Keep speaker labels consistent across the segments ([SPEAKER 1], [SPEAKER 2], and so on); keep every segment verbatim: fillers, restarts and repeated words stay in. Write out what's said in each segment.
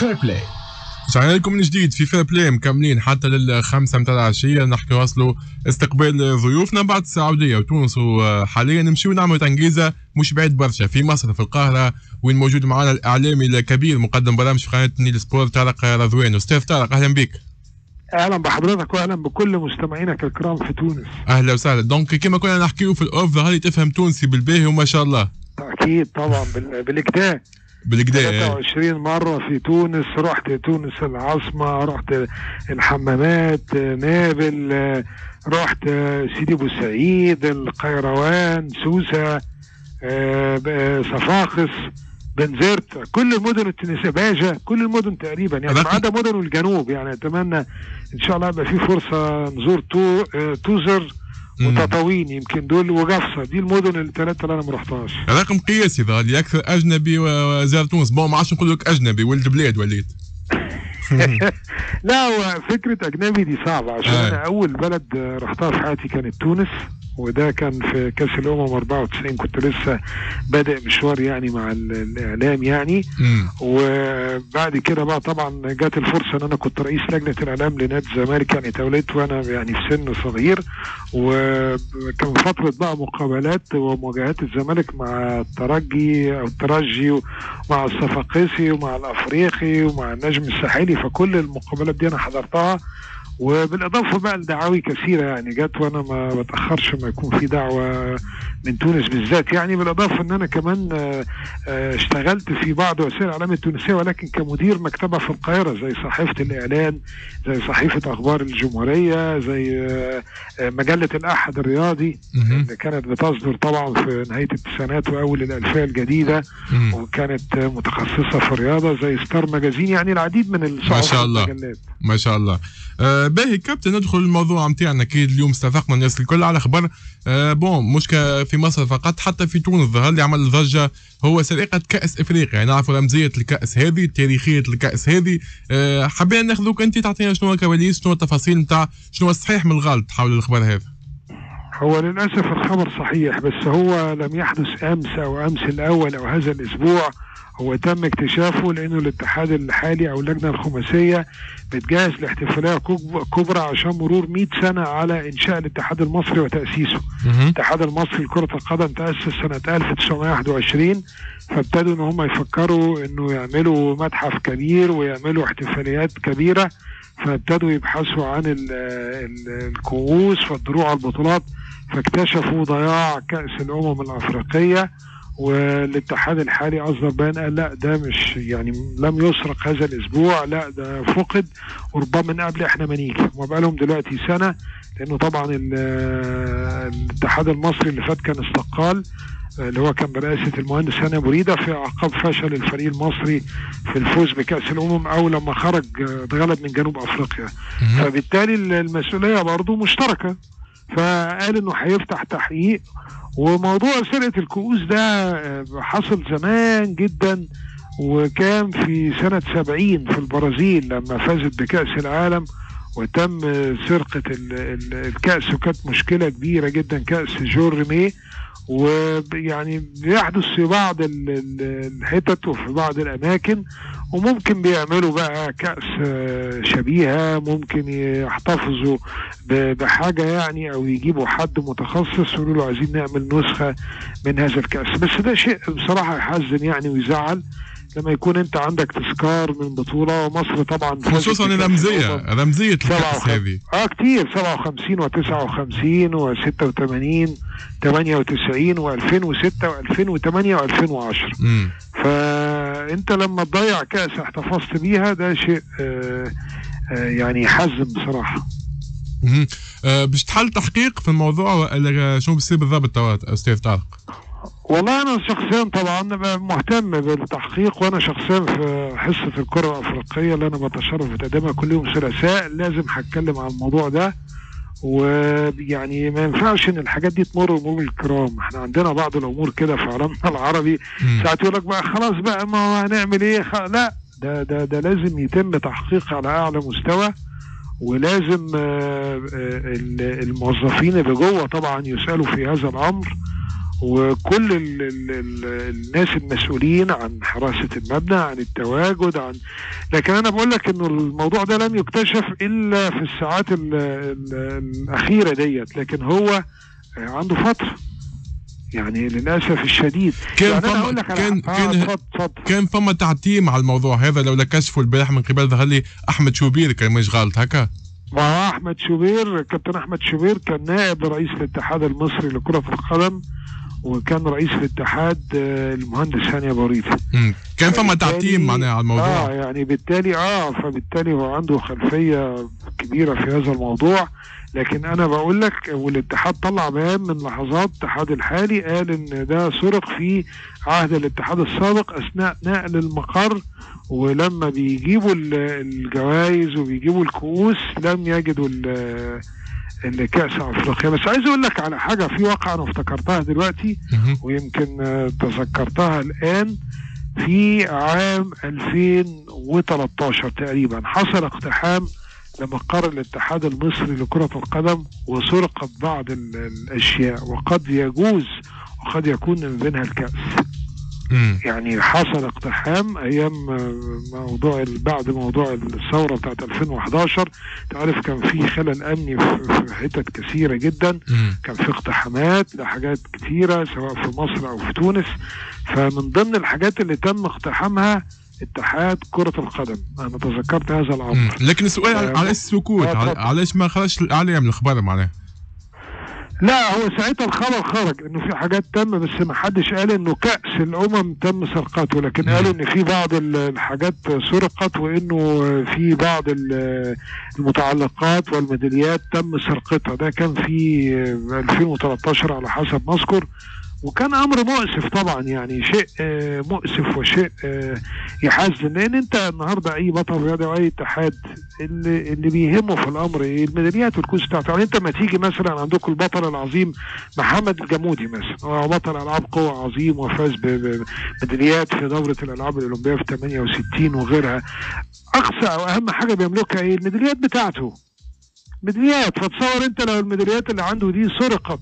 [SPEAKER 1] فير بلاي.
[SPEAKER 2] رجعنا لكم من جديد في فير بلاي، مكملين حتى للخمسة متاع العشية نحكي واصلوا استقبال ضيوفنا بعد السعودية وتونس، وحاليا نمشيو نعملوا تنجيزة مش بعيد برشا في مصر في القاهرة، وين موجود معنا الإعلامي الكبير مقدم برامج في قناة نيل سبورت طارق رضوان. أستاذ طارق أهلا بك.
[SPEAKER 3] اهلا بحضرتك واهلا بكل مستمعينك الكرام في تونس.
[SPEAKER 2] اهلا وسهلا. دونك كما كنا نحكيو في الاوف ظهر تفهم تونسي بالباهي وما شاء الله.
[SPEAKER 3] اكيد طبعا بالكدا
[SPEAKER 2] بالكدا
[SPEAKER 3] ثلاثة وعشرين مرة في تونس، رحت تونس العاصمة، رحت الحمامات، نابل، رحت سيدي بوسعيد، القيروان، سوسة، صفاقس، بنزرت، كل المدن التونسية، باجة، كل المدن تقريبا يعني ما عدا مدن الجنوب. يعني اتمنى ان شاء الله يبقى في فرصة نزور تو توزر وتطاوين، يمكن دول وقفصة، دي المدن الثلاثة اللي انا ما رحتهاش.
[SPEAKER 2] رقم قياسي ظهر لي اكثر اجنبي وزار تونس. بون ما عادش نقول لك اجنبي، ولد بلاد وليت.
[SPEAKER 3] لا هو فكرة اجنبي دي صعبة، عشان
[SPEAKER 2] آه.
[SPEAKER 3] انا اول بلد رحتها في حياتي كانت تونس، وده كان في كاس الامم أربعة وتسعين، كنت لسه بادئ مشوار يعني مع الاعلام يعني.
[SPEAKER 2] مم.
[SPEAKER 3] وبعد كده بقى طبعا جات الفرصه ان انا كنت رئيس لجنه الاعلام لنادي الزمالك، يعني توليت وانا يعني في سن صغير، وكان فتره بقى مقابلات ومواجهات الزمالك مع الترجي او الترجي ومع الصفاقسي ومع الافريقي ومع النجم الساحلي، فكل المقابلات دي انا حضرتها، وبالاضافه بقى لدعاوي كثيره يعني جت وانا ما بتاخرش ما يكون في دعوه من تونس بالذات يعني. بالاضافه ان انا كمان اشتغلت في بعض وسائل الاعلام التونسيه، ولكن كمدير مكتبه في القاهره، زي صحيفه الاعلان، زي صحيفه اخبار الجمهوريه، زي مجله الاحد الرياضي اللي كانت بتصدر طبعا في نهايه التسعينات واول الالفيه الجديده، وكانت متخصصه في الرياضه، زي ستار ماجازين، يعني العديد من الصحف
[SPEAKER 2] ما شاء الله
[SPEAKER 3] والمجلات.
[SPEAKER 2] ما شاء الله. آه باهي كابتن، ندخل الموضوع نتاعنا. اكيد اليوم استفقنا الناس الكل على خبر آه بون مش في مصر فقط، حتى في تونس ظهر لي عمل ضجه هو سرقه كاس افريقيا. يعني نعرفوا رمزيه الكاس هذه، تاريخيه الكاس هذه. آه حبينا ناخذوك انت تعطينا شنو الكواليس، شنو التفاصيل نتاع شنو الصحيح من الغلط حول الخبر هذا.
[SPEAKER 3] هو للاسف الخبر صحيح، بس هو لم يحدث امس او امس الاول او هذا الاسبوع، هو تم اكتشافه لانه الاتحاد الحالي او اللجنه الخماسيه بتجهز لاحتفاليه كبرى عشان مرور مئة سنه على انشاء الاتحاد المصري وتاسيسه. الاتحاد المصري لكره القدم تاسس سنه ألف وتسعمائة وواحد وعشرين، فابتدوا ان هم يفكروا انه يعملوا متحف كبير ويعملوا احتفاليات كبيره، فابتدوا يبحثوا عن الكؤوس والدروع البطولات، فاكتشفوا ضياع كاس الامم الافريقيه، والاتحاد الحالي اصدر بيان قال لا ده مش يعني لم يسرق هذا الاسبوع، لا ده فقد، وربما من قبل احنا ما نيجي. وبقى لهم دلوقتي سنه، لانه طبعا الاتحاد المصري اللي فات كان استقال، اللي هو كان برئاسه المهندس هاني أبو ريدة، في اعقاب فشل الفريق المصري في الفوز بكاس الامم او لما خرج اتغلب من جنوب افريقيا. فبالتالي المسؤوليه برضه مشتركه، فقال انه هيفتح تحقيق. وموضوع سرقة الكؤوس ده حصل زمان جدا، وكان في سنة سبعين في البرازيل لما فازت بكأس العالم وتم سرقة الكأس، وكانت مشكلة كبيرة جدا، كأس جون ريمي. ويعني بيحدث في بعض الحتت وفي بعض الأماكن، وممكن بيعملوا بقى كأس شبيهة، ممكن يحتفظوا بحاجة يعني، أو يجيبوا حد متخصص ويقولوا له عايزين نعمل نسخة من هذا الكأس. بس ده شيء بصراحة يحزن يعني ويزعل لما يكون انت عندك تذكار من بطولة، ومصر طبعا
[SPEAKER 2] خصوصا الرمزية رمزية الكأس هذه
[SPEAKER 3] اه كتير، سبعة وخمسين وتسعة وخمسين وستة وثمانين ثمانية وتسعين وألفين وستة وألفين وثمانية وألفين وعشرة. فانت لما تضيع كأس احتفظت بيها ده شيء آه آه يعني يحزن بصراحة.
[SPEAKER 2] امم آه باش تحل تحقيق في الموضوع ولا شنو بيصير بالضبط استاذ طارق؟
[SPEAKER 3] والله انا شخصيا طبعا مهتم بالتحقيق، وانا شخصيا في حصه الكره الافريقيه اللي انا بتشرف بتقدمها كل يوم ثلاثاء لازم هتكلم عن الموضوع ده. ويعني ما ينفعش ان الحاجات دي تمر مرور الكرام، احنا عندنا بعض الامور كده في عالمنا العربي ساعات يقول لك بقى خلاص بقى ما هنعمل ايه، لا ده ده ده لازم يتم تحقيق على اعلى مستوى، ولازم الموظفين اللي جوه طبعا يسالوا في هذا الامر، وكل ال ال ال الناس المسؤولين عن حراسة المبنى، عن التواجد، عن لكن انا بقول لك انه الموضوع ده لم يكتشف الا في الساعات ال ال الاخيرة ديت، لكن هو عنده فترة يعني للاسف الشديد.
[SPEAKER 2] كان
[SPEAKER 3] يعني
[SPEAKER 2] فما
[SPEAKER 3] أقول لك على
[SPEAKER 2] كان
[SPEAKER 3] آه
[SPEAKER 2] كان
[SPEAKER 3] فض فض.
[SPEAKER 2] كان فما تعتيم على الموضوع هذا لولا كشفوا البارح من قبل ظهر لي احمد شوبير، كان مش غلط هكا؟
[SPEAKER 3] مع احمد شوبير، كابتن احمد شوبير كان نائب رئيس الاتحاد المصري لكرة القدم، وكان رئيس الاتحاد المهندس هاني بوريد.
[SPEAKER 2] كان فما تعتيم معناها على الموضوع.
[SPEAKER 3] اه يعني بالتالي اه فبالتالي هو عنده خلفية كبيرة في هذا الموضوع. لكن انا بقول لك، والاتحاد طلع بيان من لحظات الاتحاد الحالي قال ان ده سرق في عهد الاتحاد السابق اثناء نقل المقر، ولما بيجيبوا الجوائز وبيجيبوا الكؤوس لم يجدوا الكأس افريقيا. بس عايز اقول لك على حاجة في واقع انا افتكرتها دلوقتي ويمكن تذكرتها الان. في عام ألفين وثلاثة عشر تقريبا حصل اقتحام لمقر الاتحاد المصري لكرة القدم وسرقت بعض الاشياء، وقد يجوز وقد يكون من بينها الكأس.
[SPEAKER 2] مم.
[SPEAKER 3] يعني حصل اقتحام ايام موضوع بعد موضوع الثوره بتاعت ألفين وأحد عشر، تعرف كان في خلل امني في حتت كثيره جدا.
[SPEAKER 2] مم.
[SPEAKER 3] كان في اقتحامات لحاجات كثيره سواء في مصر او في تونس، فمن ضمن الحاجات اللي تم اقتحامها اتحاد كرة القدم. انا تذكرت هذا الامر.
[SPEAKER 2] مم. لكن السؤال آه على السكوت، آه علاش ما خرجش الاعلام الاخبار معناها؟
[SPEAKER 3] لا هو ساعتها الخبر خرج انه في حاجات تم، بس ما حدش قال انه كأس الامم تم سرقته، لكن قالوا ان في بعض الحاجات سرقت، وانه في بعض المتعلقات والميداليات تم سرقتها. ده كان في ألفين وثلاثة عشر على حسب ما اذكر، وكان امر مؤسف طبعا، يعني شيء مؤسف وشيء يحزن. لان انت النهارده اي بطل رياضي واي اتحاد اللي, اللي بيهمه في الامر ايه؟ الميداليات والكؤوس بتاعته. يعني انت ما تيجي مثلا عندكم البطل العظيم محمد الجمودي مثلا، هو بطل العاب قوى عظيم وفاز بميداليات في دوره الالعاب الاولمبيه في ثمانية وستين وغيرها. اقصى او اهم حاجه بيملكها ايه؟ الميداليات بتاعته، ميداليات. فتصور انت لو الميداليات اللي عنده دي سرقت،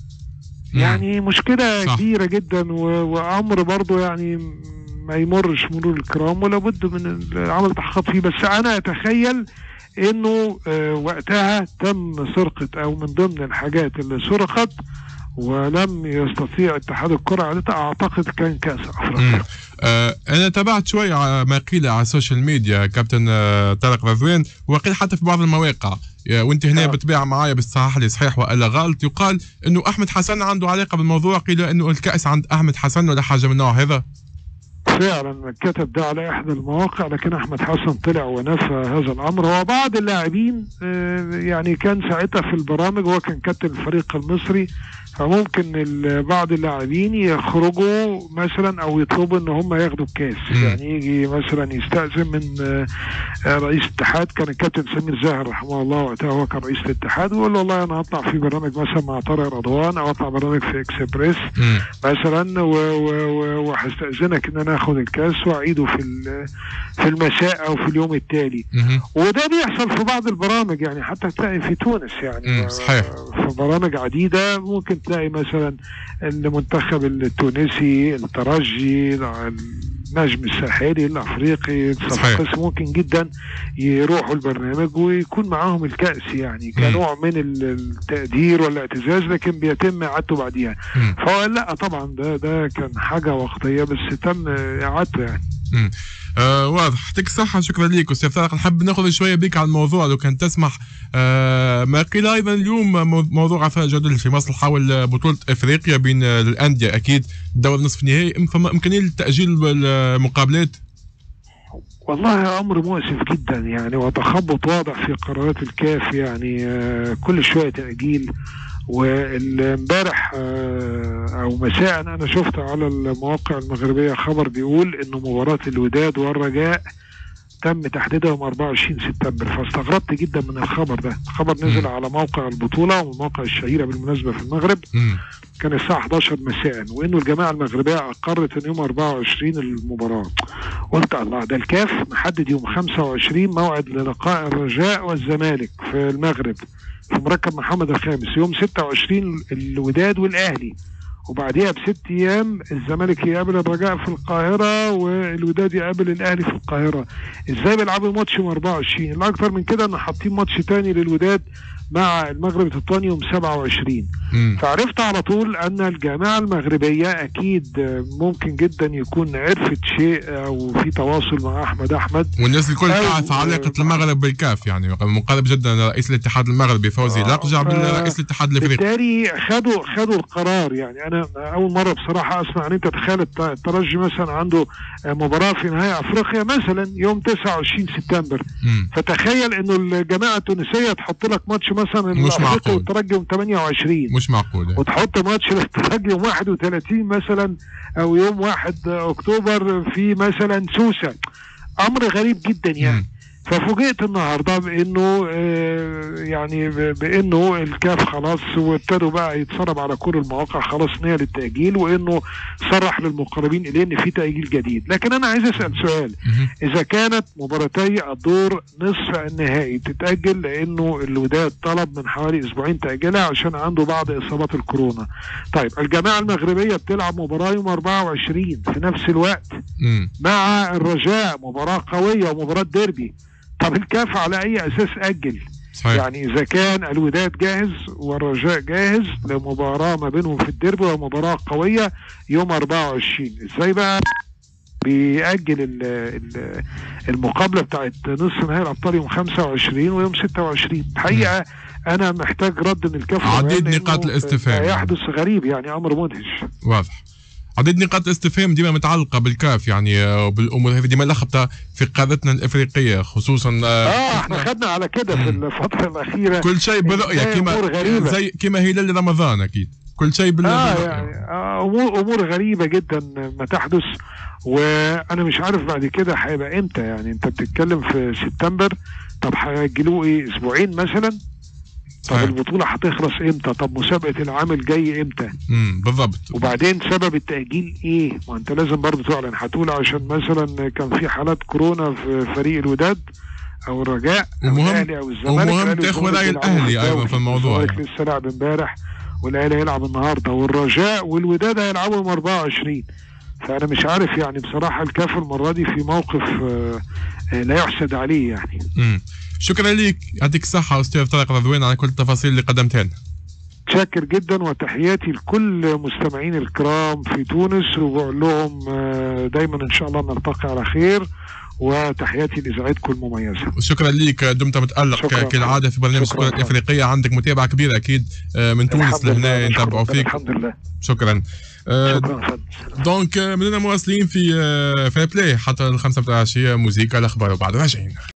[SPEAKER 3] يعني مشكلة صح. كبيرة جدا، وأمر برضو يعني ما يمرش مرور الكرام، ولا بد من العمل تحقيق فيه. بس أنا أتخيل إنه وقتها تم سرقة أو من ضمن الحاجات اللي سرقت ولم يستطيع اتحاد الكرة عليها، أعتقد كان كأس أفريقيا.
[SPEAKER 2] آه أنا تابعت شوي ما قيل على السوشيال ميديا كابتن آه طارق رضوان، وقيل حتى في بعض المواقع، وانت هنا بتبيع معايا بالصحاح لي صحيح والا غلط، يقال انه احمد حسن عنده علاقه بالموضوع، قيل انه الكاس عند احمد حسن ولا حاجه من النوع هذا.
[SPEAKER 3] فعلا كتب ده على احدى المواقع، لكن احمد حسن طلع ونفى هذا الامر. وبعض اللاعبين يعني كان ساعتها في البرامج، هو كان كابتن الفريق المصري، فممكن بعض اللاعبين يخرجوا مثلا او يطلبوا ان هم ياخدوا الكاس. يعني يجي مثلا يستأذن من رئيس الاتحاد، كان الكابتن سمير زاهر رحمه الله وقتها هو كان رئيس الاتحاد، ويقول له والله انا هطلع في برنامج مثلا مع طارق رضوان او اطلع برنامج في اكسبريس مثلا، وهستأذنك ان انا اخد الكاس واعيده في في المساء او في اليوم التالي. وده بيحصل في بعض البرامج، يعني حتى تلاقي في تونس يعني
[SPEAKER 2] صحيح.
[SPEAKER 3] في برامج عديدة ممكن تلاقي مثلا المنتخب التونسي، الترجي، النجم الساحلي الافريقي، الصفاقسي، ممكن جدا يروحوا البرنامج ويكون معاهم الكأس، يعني كنوع من التقدير والاعتزاز، لكن بيتم اعادته بعديها. فهو لا طبعا ده ده كان حاجه وقتيه، بس تم اعادته يعني.
[SPEAKER 2] امم آه واضح. يعطيك الصحة، شكرا ليك أستاذ طارق. نحب ناخذ شوية بك على الموضوع لو كان تسمح. آه ما قيل أيضا اليوم موضوع عفاء جدل في مصر حول بطولة أفريقيا بين الأندية، أكيد دور نصف نهائي، فما إمكانية تأجيل المقابلات؟
[SPEAKER 3] والله أمر مؤسف جدا يعني، وتخبط واضح في قرارات الكاف، يعني آه كل شوية تأجيل. والامبارح او مساء انا شفت على المواقع المغربيه خبر بيقول انه مباراه الوداد والرجاء تم تحديدها يوم أربعة وعشرين سبتمبر، فاستغربت جدا من الخبر ده. الخبر نزل على موقع البطوله والمواقع الشهيره بالمناسبه في المغرب، كان الساعه إحدى عشر مساء، وانه الجماعه المغربيه اقرت ان يوم أربعة وعشرين المباراه. قلت الله، ده الكاف محدد يوم خمسة وعشرين موعد للقاء الرجاء والزمالك في المغرب في مركب محمد الخامس، يوم ستة وعشرين الوداد والاهلي، وبعديها بست ايام الزمالك يقابل الرجاء في القاهره والوداد يقابل الاهلي في القاهره. ازاي بيلعبوا ماتش يوم أربعة وعشرين؟ الاكثر من كده ان حاطين ماتش تاني للوداد مع المغرب التطواني يوم سبعة وعشرين. مم. فعرفت على طول ان الجامعه المغربيه اكيد ممكن جدا يكون عرفت شيء او في تواصل مع احمد احمد،
[SPEAKER 2] والناس الكل تعرف علاقه المغرب بالكاف، يعني مقرب جدا رئيس الاتحاد المغربي فوزي لقجع برئيس الاتحاد الافريقي.
[SPEAKER 3] بالتالي خدوا خدوا القرار. يعني انا اول مره بصراحه اسمع ان انت تخيل الترجي مثلا عنده مباراه في نهائي افريقيا مثلا يوم تسعة وعشرين سبتمبر، مم. فتخيل انه الجماعه التونسيه تحط لك ماتش مثلا
[SPEAKER 2] مش معقول
[SPEAKER 3] والترجي يوم ثمانية وعشرين،
[SPEAKER 2] مش معقول،
[SPEAKER 3] وتحط ماتش للترجي يوم واحد وثلاثين مثلا او يوم واحد اكتوبر في مثلا سوسه. امر غريب جدا يعني. م. ففوجئت النهارده بانه آه يعني بانه الكاف خلاص وابتدوا بقى يتسرب على كل المواقع خلاص نيه للتاجيل، وانه صرح للمقربين اليه ان في تاجيل جديد. لكن انا عايز اسال سؤال، اذا كانت مباراتي الدور نصف النهائي تتاجل لانه الوداد طلب من حوالي اسبوعين تاجيلها عشان عنده بعض اصابات الكورونا، طيب الجماعه المغربيه بتلعب مباراه يوم أربعة وعشرين في نفس الوقت مع الرجاء، مباراه قويه ومباراه ديربي، طب الكاف على اي اساس اجل؟ صحيح. يعني اذا كان الوداد جاهز والرجاء جاهز لمباراه ما بينهم في الديربي ومباراه قويه يوم أربعة وعشرين، ازاي بقى بيأجل ال ال المقابله بتاعت نصف نهائي الابطال يوم خمسة وعشرين ويوم ستة وعشرين؟ الحقيقه انا محتاج رد من الكاف.
[SPEAKER 2] عديد نقاط الاستفهام
[SPEAKER 3] يحدث غريب، يعني امر مدهش.
[SPEAKER 2] واضح. عديد نقاط الاستفهام ديما متعلقه بالكاف يعني وبالامور هذه ديما لخبطه في قارتنا الافريقيه خصوصا.
[SPEAKER 3] اه احنا خدنا على كده في الفتره الاخيره
[SPEAKER 2] كل شيء برؤيه كما زي كما هلال رمضان اكيد كل شيء بالله.
[SPEAKER 3] آه يعني آه امور امور غريبه جدا ما تحدث، وانا مش عارف بعد كده هيبقى امتى. يعني انت بتتكلم في سبتمبر، طب هيأجلوه ايه اسبوعين مثلا؟ طب أيه. البطولة هتخلص امتى؟ طب مسابقة العام الجاي امتى؟
[SPEAKER 2] امم بالضبط.
[SPEAKER 3] وبعدين سبب التأجيل ايه؟ ما انت لازم برضه تعلن. هتقول عشان مثلا كان في حالات كورونا في فريق الوداد او الرجاء او الاهلي او الزمالك،
[SPEAKER 2] ومهم تاخد رأي الاهلي ايضا في الموضوع.
[SPEAKER 3] الزمالك لسه لعب امبارح والاهلي هيلعب النهارده والرجاء والوداد هيلعبوا يوم أربعة وعشرين. فانا مش عارف يعني بصراحة الكاف المرة دي في موقف آه لا يحسد عليه يعني.
[SPEAKER 2] امم شكرا لك، يعطيك الصحة أستاذ طارق رضوان على كل التفاصيل اللي قدمتها لنا.
[SPEAKER 3] شاكر جدا، وتحياتي لكل مستمعين الكرام في تونس، وبقول لهم دايما إن شاء الله نلتقي على خير، وتحياتي لإذاعتكم المميزة.
[SPEAKER 2] شكرا لك، دمت متألق كالعادة في برنامج الكرة الإفريقية، عندك متابعة كبيرة أكيد من تونس لهنا نتابعوا فيك.
[SPEAKER 3] الحمد لله.
[SPEAKER 2] شكرا.
[SPEAKER 3] شكرا.
[SPEAKER 2] دونك مننا مواصلين في في بلاي حتى الخمسة بتاع العشية، موسيقى الأخبار وبعد راجعين.